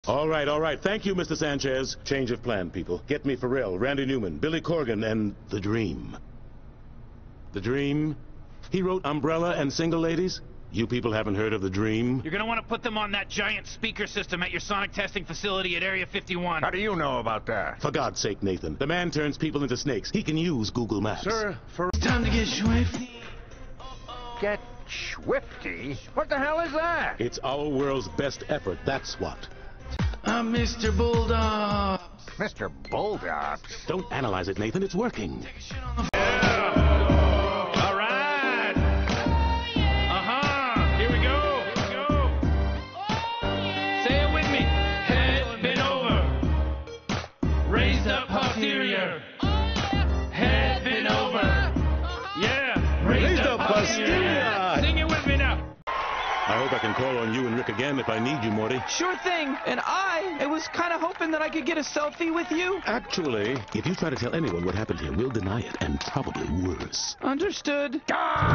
All right. Thank you, Mr. Sanchez. Change of plan, people. Get me Pharrell, Randy Newman, Billy Corgan, and The Dream. The Dream? He wrote Umbrella and Single Ladies? You people haven't heard of The Dream? You're gonna want to put them on that giant speaker system at your sonic testing facility at Area 51. How do you know about that? For God's sake, Nathan. The man turns people into snakes. He can use Google Maps. Sir, It's time to get swifty. Get swifty? What the hell is that? It's our world's best effort, that's what. I'm Mr. Bulldog. Mr. Bulldog. Don't analyze it, Nathan. It's working. All right. Here we go. Say it with me. Head bent over. Raised up posterior. Head bent over. Yeah. Raised up posterior. Sing it with me now. I hope I can call on you and Rick again if I need you, Morty. Sure thing. And I was kind of hoping that I could get a selfie with you. Actually, if you try to tell anyone what happened here, we'll deny it, and probably worse. Understood.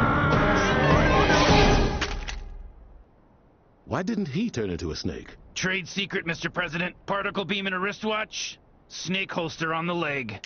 Why didn't he turn into a snake? Trade secret, Mr. President. Particle beam in a wristwatch. Snake holster on the leg.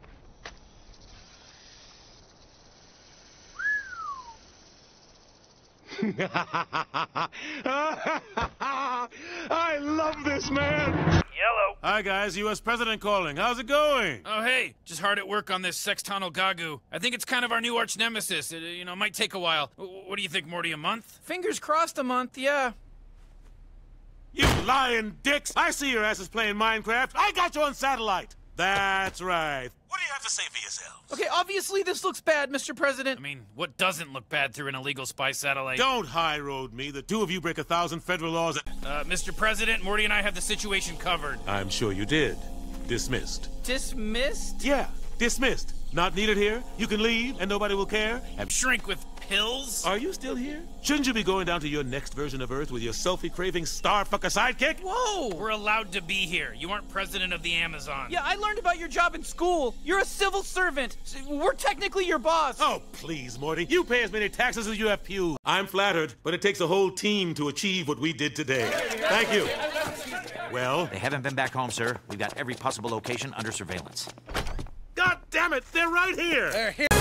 I love this man! Yellow. Hi, guys. U.S. President calling. How's it going? Oh, hey. Just hard at work on this sextonal gagu. I think it's kind of our new arch nemesis. It might take a while. What do you think, Morty, a month? Fingers crossed a month, yeah. You lying dicks! I see your asses playing Minecraft. I got you on satellite. That's right. What do you have to say for yourselves? Okay, obviously this looks bad, Mr. President. I mean, what doesn't look bad through an illegal spy satellite? Don't high road me. The two of you break 1,000 federal laws. Mr. President, Morty and I have the situation covered. I'm sure you did. Dismissed. Dismissed? Yeah, dismissed. Not needed here. You can leave, and nobody will care. And Shrink with pills? are you still here? Shouldn't you be going down to your next version of Earth with your selfie-craving starfucker sidekick? Whoa! We're allowed to be here. You aren't president of the Amazon. Yeah, I learned about your job in school. You're a civil servant. We're technically your boss. Oh, please, Morty. You pay as many taxes as you have pews. I'm flattered, but it takes a whole team to achieve what we did today. Thank you. Well, They haven't been back home, sir. We've got every possible location under surveillance. God damn it, they're right here. They're here.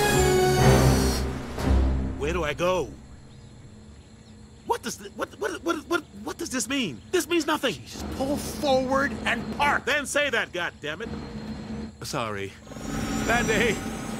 Where do I go? What does this mean? This means nothing. Just pull forward and park. Then say that, God damn it. Sorry. Bad day.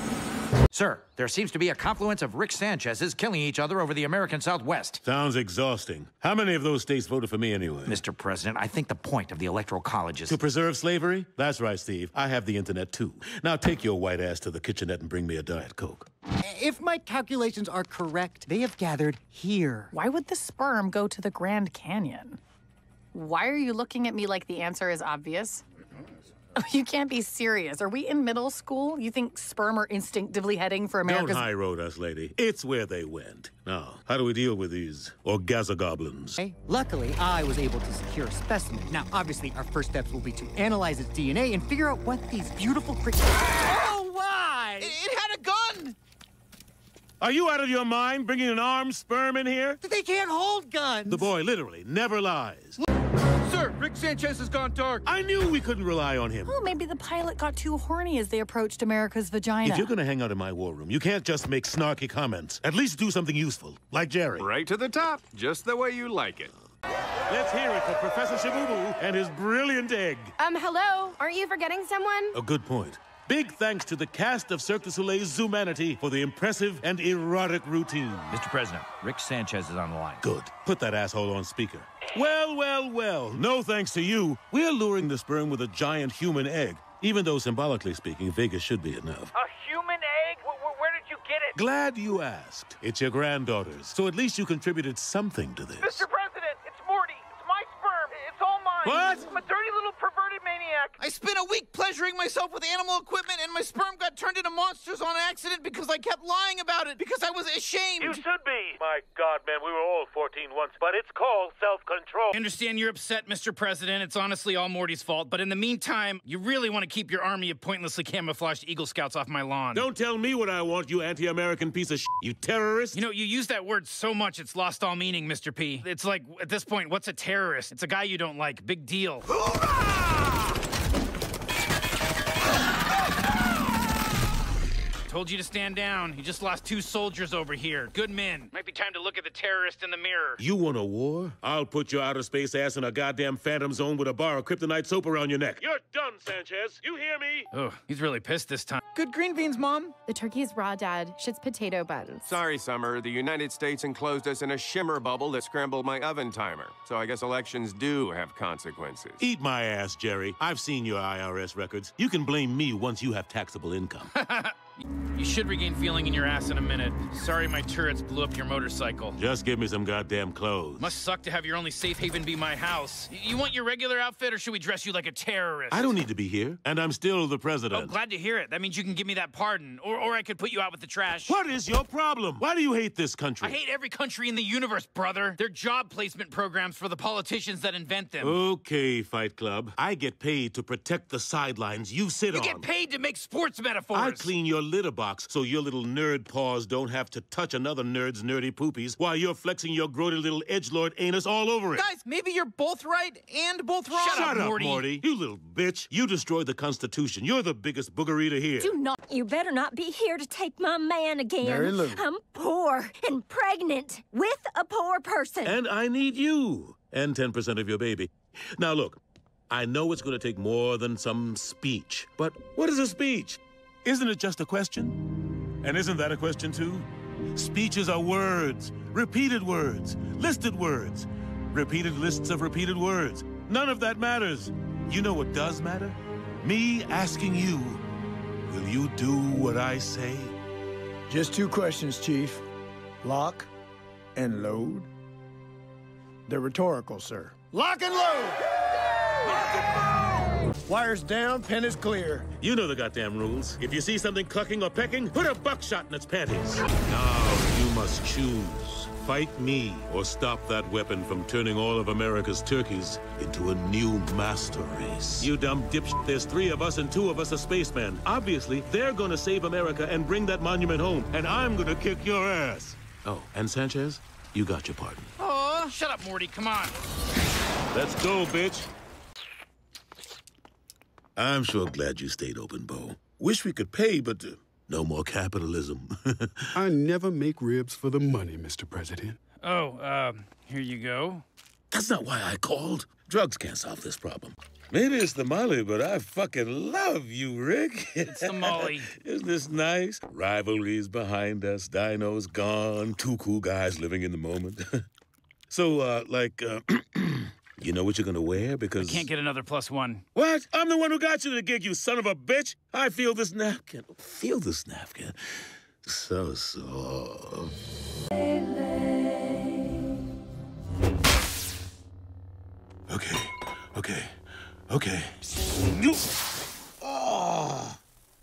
Sir, there seems to be a confluence of Rick Sanchez's killing each other over the American Southwest. Sounds exhausting. How many of those states voted for me anyway? Mr. President, I think the point of the Electoral College is... To preserve slavery? That's right, Steve. I have the internet, too. Now take your white ass to the kitchenette and bring me a Diet Coke. If my calculations are correct, they have gathered here. Why would the sperm go to the Grand Canyon? Why are you looking at me like the answer is obvious? Oh, you can't be serious. Are we in middle school? You think sperm are instinctively heading for America's... Don't high road us, lady. It's where they went. Now, how do we deal with these orgazogoblins? Okay. Luckily, I was able to secure a specimen. Now, obviously, our first steps will be to analyze its DNA and figure out what these beautiful creatures... Oh, why? It had a gun! Are you out of your mind bringing an armed sperm in here? They can't hold guns! The boy literally never lies. Sir, Rick Sanchez has gone dark. I knew we couldn't rely on him. Oh, maybe the pilot got too horny as they approached America's vagina. If you're gonna hang out in my war room, you can't just make snarky comments. At least do something useful, like Jerry. Right to the top, just the way you like it. Let's hear it for Professor Shabooboo and his brilliant egg. Hello? Aren't you forgetting someone? A good point. Big thanks to the cast of Cirque du Soleil's Zoomanity for the impressive and erotic routine. Mr. President, Rick Sanchez is on the line. Good. Put that asshole on speaker. Well. No thanks to you. We're luring the sperm with a giant human egg. Even though, symbolically speaking, Vegas should be enough. A human egg? Where did you get it? Glad you asked. It's your granddaughter's. So at least you contributed something to this. Mr. President, it's Morty. It's my sperm. It's all mine. What? I'm a dirty little perverted maniac. I spent a week pleasuring myself with animal equipment, and my sperm got turned into monsters on accident because I kept lying about it, because I was ashamed. You should be. My God, man, we were all 14 once, but it's called self-control. I understand you're upset, Mr. President. It's honestly all Morty's fault. But in the meantime, you really want to keep your army of pointlessly camouflaged Eagle Scouts off my lawn. Don't tell me what I want, you anti-American piece of shit, you terrorist. You know, you use that word so much it's lost all meaning, Mr. P. It's like, at this point, what's a terrorist? It's a guy you don't like. big deal. Told you to stand down. You just lost 2 soldiers over here. Good men. Might be time to look at the terrorist in the mirror. You want a war? I'll put your outer space ass in a goddamn phantom zone with a bar of kryptonite soap around your neck. You're done, Sanchez. You hear me? Oh, he's really pissed this time. Good green beans, Mom. The turkey's raw, Dad. Shit's potato buns. Sorry, Summer. The United States enclosed us in a shimmer bubble that scrambled my oven timer. So I guess elections do have consequences. Eat my ass, Jerry. I've seen your IRS records. You can blame me once you have taxable income. You should regain feeling in your ass in a minute. Sorry my turrets blew up your motorcycle. Just give me some goddamn clothes. Must suck to have your only safe haven be my house. You want your regular outfit, or should we dress you like a terrorist? I don't need to be here, and I'm still the president. Oh, glad to hear it. That means you can give me that pardon, or I could put you out with the trash. What is your problem? Why do you hate this country? I hate every country in the universe, brother. They're job placement programs for the politicians that invent them. Okay, Fight Club. I get paid to protect the sidelines you sit on. You get paid to make sports metaphors. I clean your litter box so your little nerd paws don't have to touch another nerd's nerdy poopies while you're flexing your grody little edgelord anus all over it. Guys, maybe you're both right and both wrong. Shut up, Morty. You little bitch. You destroyed the Constitution. You're the biggest booger eater here. Do not. You better not be here to take my man again. Mary Lou. I'm poor and pregnant with a poor person. And I need you. And 10% of your baby. Now look, I know it's going to take more than some speech. But what is a speech? Isn't it just a question? And isn't that a question too? Speeches are words, repeated words, listed words, repeated lists of repeated words. None of that matters. You know what does matter? Me asking you, will you do what I say? Just 2 questions, Chief. Lock and load? They're rhetorical, sir. Lock and load! Lock and load! Wires down, pen is clear. You know the goddamn rules. If you see something clucking or pecking, put a buckshot in its panties. Now you must choose. Fight me or stop that weapon from turning all of America's turkeys into a new master race. You dumb dipshit, there's 3 of us and 2 of us are spacemen. Obviously, they're gonna save America and bring that monument home, and I'm gonna kick your ass. Oh, and Sanchez, you got your pardon. Oh, shut up, Morty. Come on. Let's go, bitch. I'm sure glad you stayed open, Bo. Wish we could pay, but no more capitalism. I never make ribs for the money, Mr. President. Oh, here you go. That's not why I called. Drugs can't solve this problem. Maybe it's the Molly, but I fucking love you, Rick. It's the Molly. Isn't this nice? Rivalries behind us, Dino's gone, 2 cool guys living in the moment. So, you know what you're gonna wear? Because I can't get another +1. What? I'm the one who got you to the gig, you son of a bitch. I feel this napkin. Feel this napkin. So soft. Okay. Oh.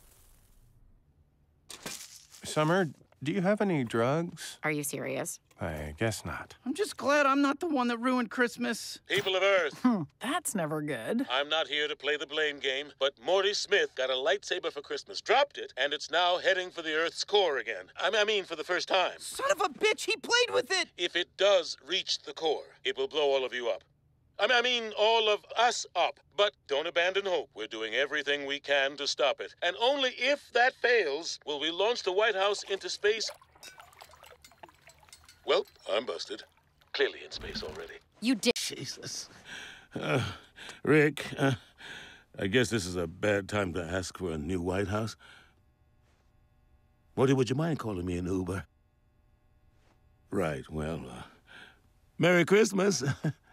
Summer, do you have any drugs? Are you serious? I guess not. I'm just glad I'm not the one that ruined Christmas. People of Earth. That's never good. I'm not here to play the blame game, but Morty Smith got a lightsaber for Christmas, dropped it, and it's now heading for the Earth's core again. I mean, for the first time. Son of a bitch, he played with it! If it does reach the core, it will blow all of you up. I mean, all of us up. But don't abandon hope. We're doing everything we can to stop it. And only if that fails will we launch the White House into space. Well, I'm busted. Clearly in space already. You did. Jesus. Rick, I guess this is a bad time to ask for a new White House. Morty, would you mind calling me an Uber? Right, well, Merry Christmas.